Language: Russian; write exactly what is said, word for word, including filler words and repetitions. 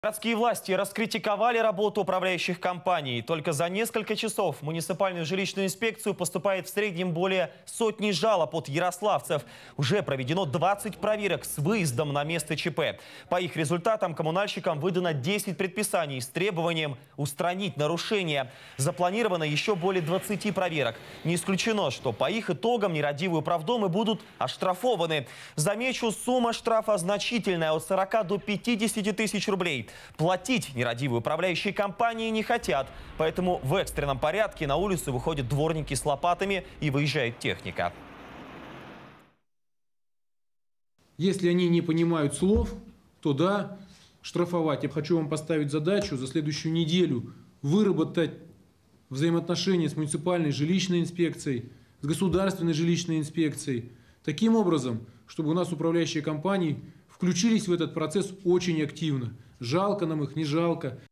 Городские власти раскритиковали работу управляющих компаний. Только за несколько часов в муниципальную жилищную инспекцию поступает в среднем более сотни жалоб от ярославцев. Уже проведено двадцать проверок с выездом на место ЧП. По их результатам коммунальщикам выдано десять предписаний с требованием устранить нарушения. Запланировано еще более двадцати проверок. Не исключено, что по их итогам нерадивые управдомы будут оштрафованы. Замечу, сумма штрафа значительная – от сорока до пятидесяти тысяч рублей. Платить нерадивые управляющие компании не хотят, поэтому в экстренном порядке на улицу выходят дворники с лопатами и выезжает техника. Если они не понимают слов, то да, штрафовать. Я хочу вам поставить задачу за следующую неделю выработать взаимоотношения с муниципальной жилищной инспекцией, с государственной жилищной инспекцией, таким образом, чтобы у нас управляющие компании включились в этот процесс очень активно. Жалко нам их, не жалко.